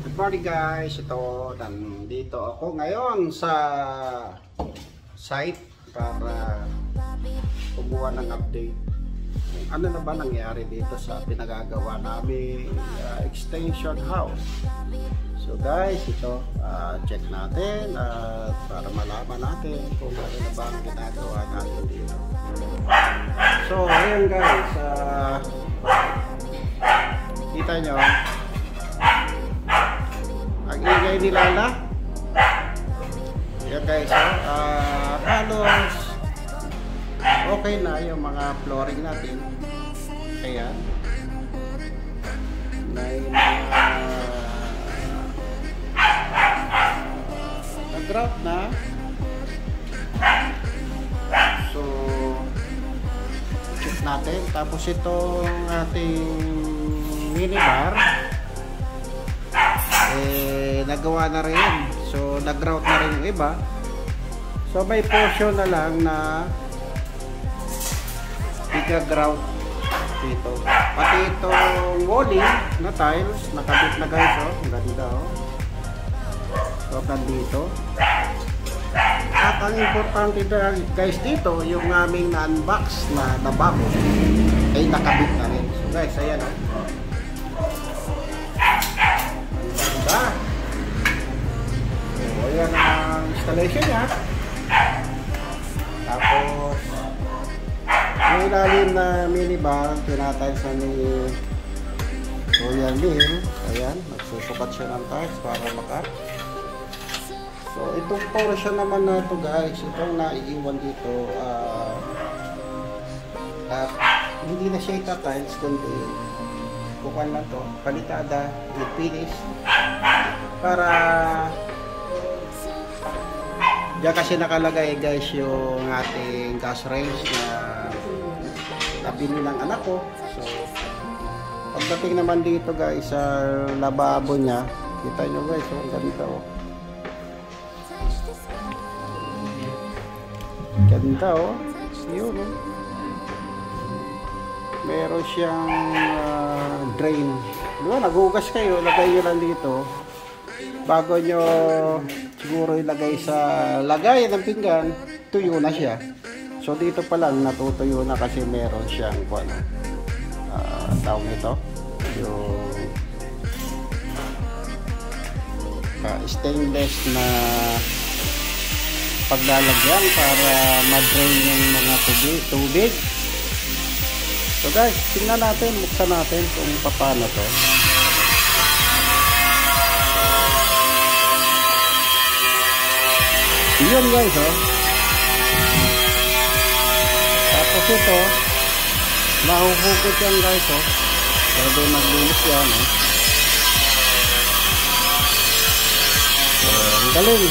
Good morning guys, nandito ako ngayon sa site para kumuha ng update. Ano na ba nangyari dito sa pinagagawa namin extension house. So guys, ito check natin para malaman natin kung ano na ba ang ginagawa natin dito. So ayun guys, kita nyo ang ingay nila na. Yan guys, halos okay na yung mga flooring natin. Ayan, may mga nag-grout na. So check natin. Tapos itong ating minibar nagawa na rin. So nag-grout na rin yung iba. So may portion na lang na iga-grout dito. Pati itong walling na tiles nakabit na guys, oh. Ang ganda, oh. So dito. At ang importante guys dito, yung aming na-unbox na bago ay nakabit na rin. So guys, ayan, oh. So ayan ang installation niya. Tapos yung ilalim na minibar tinatiles na ni Royal Mill. Ayan, nagsusukat siya ng tiles para makat. So itong portion naman na ito guys, itong naiiwan dito at hindi na siya ita-tiles kundi kukuhan lang to, palitada with finish para diyan kasi nakalagay guys yung ating gas range na nabili ng anak ko. So pagdating naman dito guys sa lababo niya, kita nyo guys, ang ganda, oh. Ganda, oh. Yun, oh. Meron siyang drain. Diba, naghugas kayo, lagay nyo lang dito bago nyo siguro ilagay sa lagay ng pinggan, tuyo na siya. So dito pa lang natutuyo na kasi meron siyang tawag nito yung stainless na paglalagyan para ma-drain yung mga tubig. So guys, tingnan natin, buksan natin kung paano to. Yun guys, oh. Tapos ito, nahuhugot yan guys, oh. Pwede maglinis yan, oh. So, ang galing.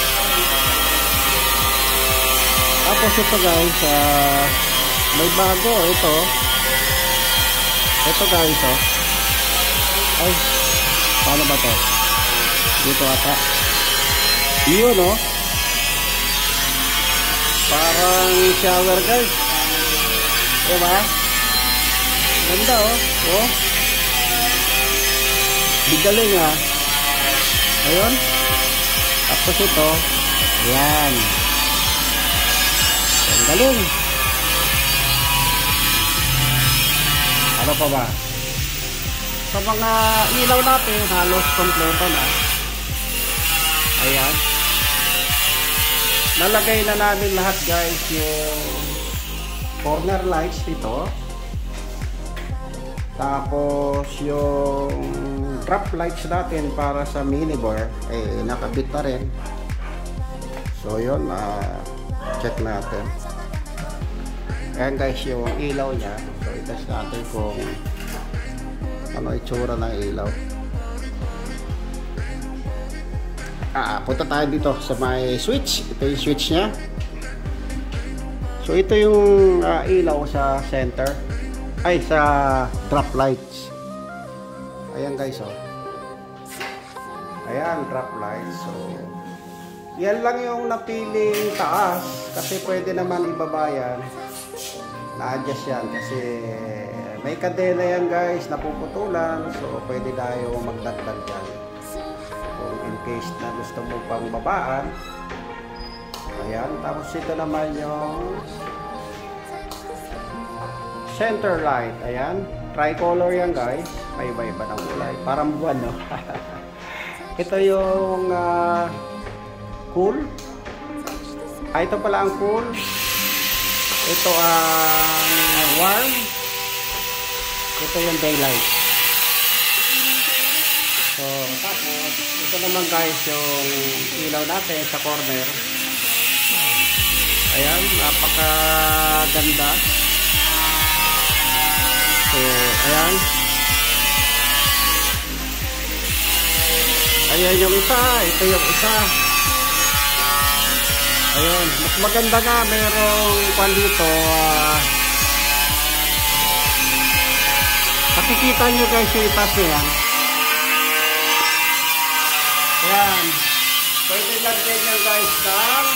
Tapos ito guys, may bago, ito. Ito guys, oh. Ay, paano ba to? Dito ata. Yun, oh. Parang shower guys. Diba? Ganda, oh. Oh. Bigaling, ah. Ayun. Tapos ito. Yan. Ang galing. Ano pa ba? Sa mga ilaw natin, halos kompleto na. Ayan. Nalagay na namin lahat guys yung corner lights dito. Tapos yung drop lights natin para sa minibar nakabit na rin. So yun, check natin. Ayan guys yung ilaw nya. So itest natin kung ano itsura ng ilaw. Punta tayo dito sa may switch. Ito yung switch nya. So ito yung ilaw sa center. Ay, sa drop lights. Ayan guys, oh. Ayan, drop lights. So yan lang yung napiling taas kasi pwede naman ibaba yan. Na-adjust yan kasi may kadena yan guys, napuputulan. So pwede tayo magdagdag yan. case na gusto mo pang babaan. Ayan, tapos ito naman yung center light. Ayan, tricolor yan guys. May iba-iba ng kulay. Parang buwan, no? Ito yung cool. Ito pala ang cool. Ito ang warm. Ito yung daylight. So, tapos, ito naman guys yung ilaw natin sa corner. Ayan, napakaganda. So, ayan. Ayan yung isa, ito yung isa. Ayun, mas maganda nga merong kwan dito. Makikita nyo guys yung itas nyo yan. Ayan. Pwede lagyan yan guys ng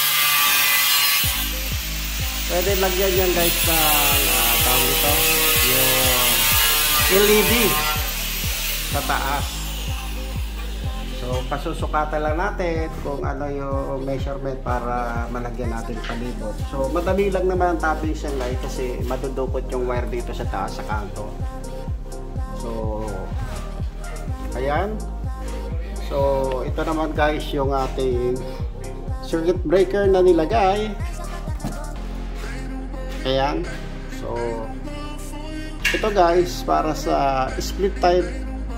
tawag ito, yung LED sa taas. So, pasusukatan lang natin kung ano yung measurement para malagyan natin palibot. So, madali lang naman ang tapping siya light kasi madudukot yung wire dito sa taas sa kanto. So, ayan. So, ito naman guys yung ating circuit breaker na nilagay. Ayan. So, ito guys para sa split type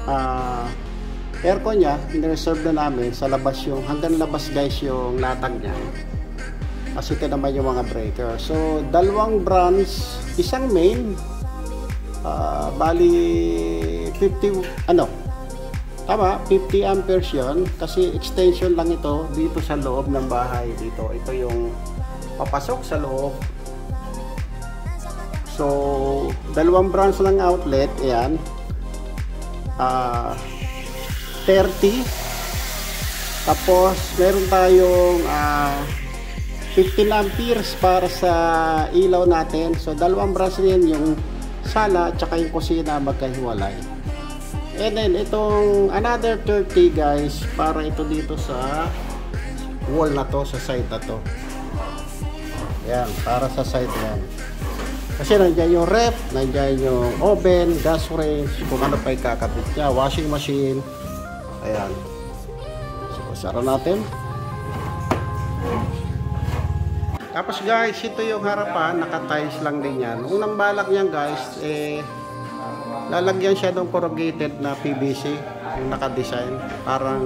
aircon niya, in-reserve na namin sa labas yung, hanggang labas guys yung latag niya. Kasi ito naman yung mga breaker. So, dalawang branch, isang main, bali 50, tama, 50 amperes yun. Kasi extension lang ito dito sa loob ng bahay. Dito, ito yung papasok sa loob. So, dalawang branch lang outlet, ayan. 30. Tapos meron tayong 15 amperes para sa ilaw natin. So dalawang branch rin, yung sala at saka yung kusina magkahiwalay. And then itong another 30 guys para ito dito sa wall na to, sa side na to. Yan, para sa side yan. Kasi nandiyan yung ref, nandiyan yung oven, gas range, kung ano pa ikakabit niya, washing machine. Ayan. So, sara natin. Tapos guys, ito yung harapan, naka-tiles lang din yan. Unang balak niyan guys, lalagyan siya ng corrugated na PVC, yung naka-design. Parang,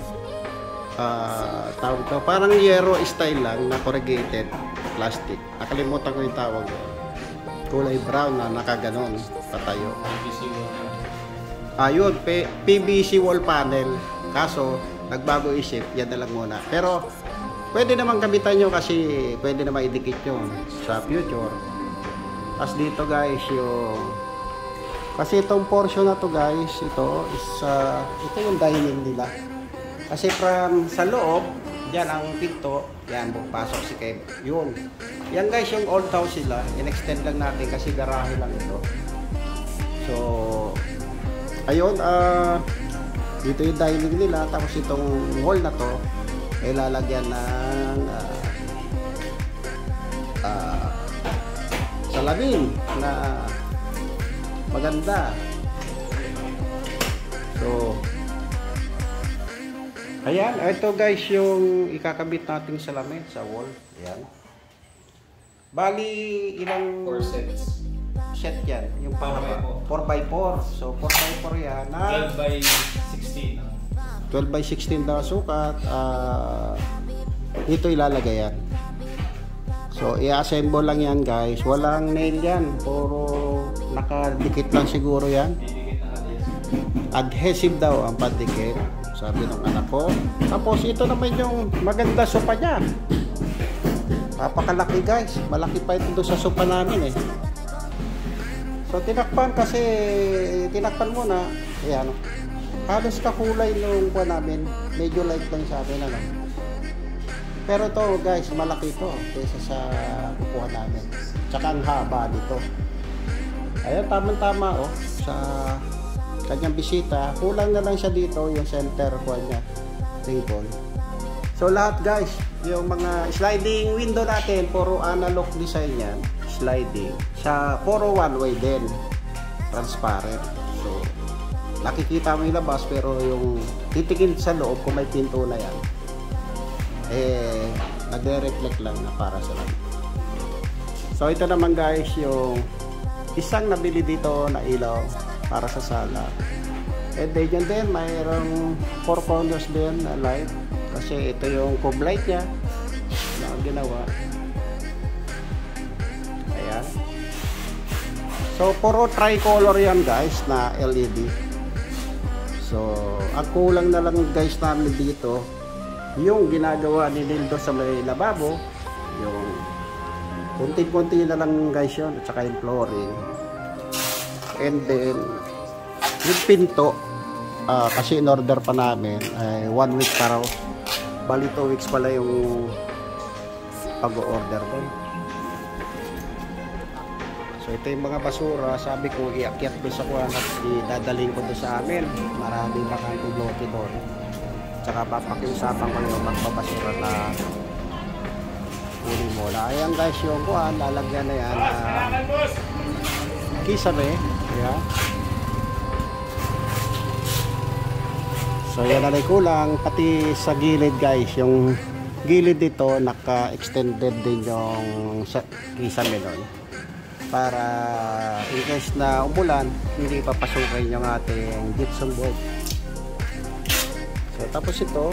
tawag to, parang yero style lang na corrugated plastic. Nakalimutan ko yung tawag. Kulay brown na nakaganon, patayo. Ayun, PVC wall panel. Kaso, nagbago isip, yan na lang muna. Pero, pwede naman gamitan nyo kasi pwede naman idikit nyo sa future. As dito guys, yung... Kasi itong portion na to guys, ito is ito yung dining nila. Kasi from sa loob, dyan ang pinto, yan, pasok si Kev. Yun. Yan guys, yung old house sila. In-extend lang natin kasi garahe lang ito. So, ayun, dito yung dining nila, tapos itong wall na to ay lalagyan ng salamin na maganda. So, ayan, ito guys yung ikakabit nating salamin sa wall. Ayan. Bali, ilang 4 sets. Set yan, yung 4x4. So 4x4 yan na 12x16. 12x16 na sukat. Dito ilalagay yan. So i-assemble lang yan guys. Walang nail yan. Puro nakadikit lang siguro yan. Adhesive daw ang pandikit, sabi ng anak ko. Tapos ito naman yung maganda sopa niya. Napakalaki guys. Malaki pa ito doon sa sopa namin eh. So tinakpan kasi, tinakpan muna, ayan, halos kakulay nung kuha namin, medyo light lang sa atin, ano. Pero to guys, malaki to kaysa sa kukuha namin. Tsaka ang haba dito. Ayan, tamang-tama oh, sa kanyang bisita. Kulang na lang siya dito, yung center kuha niya. table. So lahat guys, yung mga sliding window natin, puro analog design yan. Sliding. Sa puro one way din. Transparent. So, nakikita mo yung labas pero yung titingin sa loob kung may pinto na yan, nagre-reflect lang na para sa lang. So ito naman guys yung isang nabili dito na ilaw para sa sala. And then din mayroong 4 corners din na light kasi ito yung cube light nya na ginawa. Ayan. So puro tricolor yan guys na LED. So ang kulang na lang guys namin dito yung ginagawa ni Nildo sa may lababo, yung kunti-kunti na lang guys yun, at saka yung flooring. And then yung pinto, kasi in order pa namin ay 1 week pa raw, bali 2 weeks pala yung pag-order doon. So ito yung mga basura, sabi ko iakyat doon sa kuwan at idadaling ko doon sa amin, maraming bakanteng lote doon. Tsaka papakiusapan ko yung magpapasura na kunin mo na. Ayan guys yung kuhan, lalagyan na yan kisame. Ayan. So yan na kulang, pati sa gilid guys, yung gilid dito naka-extended din yung kisame doon para in case na umulan hindi papasukin yung ating gypsum board. So, tapos ito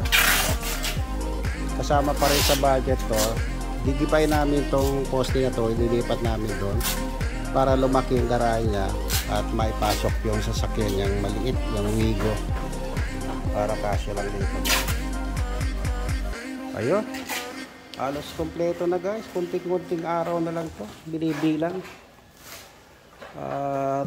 kasama pa rin sa budget to, gigipay namin tong poste na to, ililipat namin doon para lumaki yung garahe niya at maipasok yung sasakyan niyang maliit, yung Wigo, para kasya lang dito. Ayun, halos kompleto na guys, kunting-kunting araw na lang to binibilang at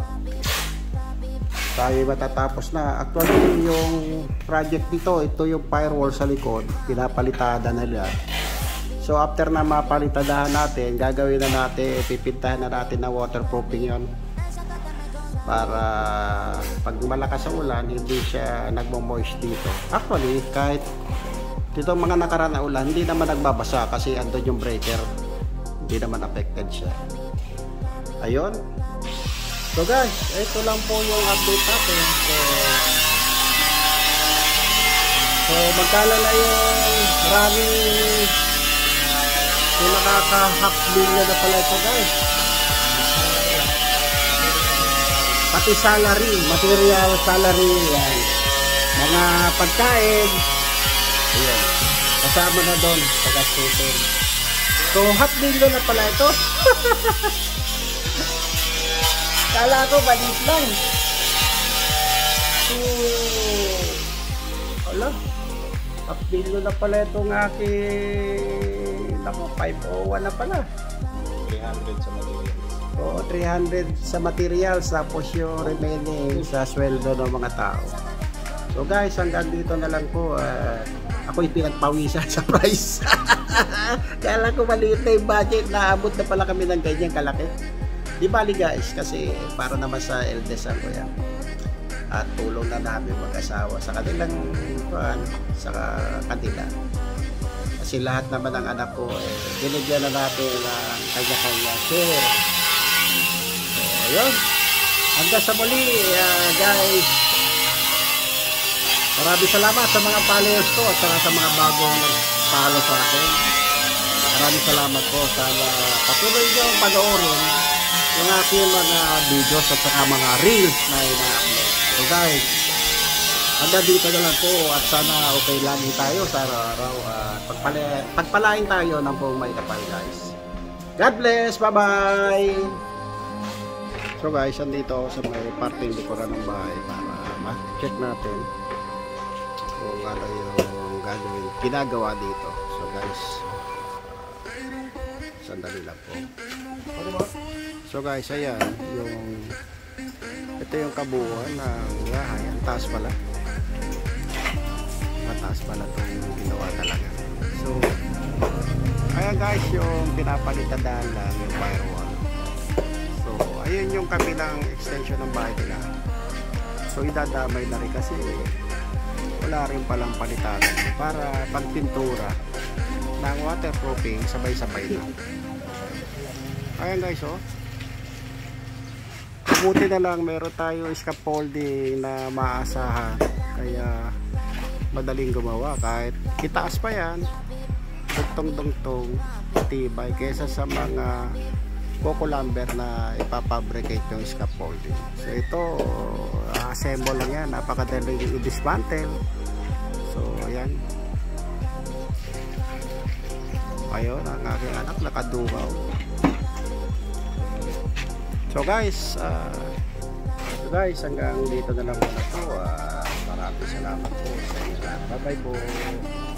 tayo matatapos na. Actually yung project dito, ito yung firewall sa likod, pinapalitada na nila. So after na mapalitadahan natin, gagawin na natin, pipintahan na natin na waterproofing yon para pag malakas ang ulan hindi siya nagmo-moist dito. Actually kahit dito mga nakaraan na ulan hindi naman nagbabasa kasi andun yung breaker, hindi naman affected siya. Ayun. So guys, ito lang po yung update natin. So magkala na yung maraming nakaka-half billion na pala ito guys. Pati salary, material salary yan. Mga pagkain. Ayan. Kasama na doon sa gastusin. So half billion na pala ito. Kala ko balit lang. So, ala, apilo na pala itong aking, naku, 501 na pala. 300 sa materials. Oo, 300 sa materials, tapos yung remaining sa sweldo ng mga tao. So guys, hanggang dito na lang po. Ako'y pinagpawisan sa price. Kala ko maliit na yung budget, naabot na pala kami ng ganyan kalaki. Di bali guys, kasi para naman sa LDSan ko yan. At tulong na namin mag-asawa sa kanilang sa kanila. Kasi lahat naman ng anak ko, binigyan na natin ng kanya-kanya share. So, ayun. Hanggang sa muli, guys. Maraming salamat sa mga followers ko at sa mga bagong follow sa akin. Maraming salamat po. Sana patuloy nyo ang panoorin yung aking mga videos at saka mga reels na ina-upload. So guys, hanggang dito na lang po at sana okay lagi tayo sa araw-araw at pagpalain tayo ng buong may kapal guys. God bless! Bye-bye! So guys, andito ako sa may parting likuran ng bahay para ma-check natin kung ano yung gagawin, ginagawa dito. So guys, sandali lang po. So guys, ayan ito yung kabuuan ng bahay. Ang taas pala, mataas pala itong ginawa talaga. So ayan guys, yung pinapalitadaan lang yung firewall. So ayun yung kabilang extension ng bahay nila. So idadamay na rin kasi wala rin palang palitan para pagpintura ng waterproofing sabay-sabay na. Ayan guys, oh. Buti na lang meron tayo scaffolding na maasahan, kaya madaling gumawa kahit itaas pa yan, dugtong-dugtong, tibay kaysa sa mga coco lumber na ipapabricate yung scaffolding. So ito, assemble lang yan, napakadaling i-dismantle. So ayan, ayun ang aking anak nakadugaw. So guys, hanggang dito na lang muna po. Maraming salamat po sa inyo. Bye bye po.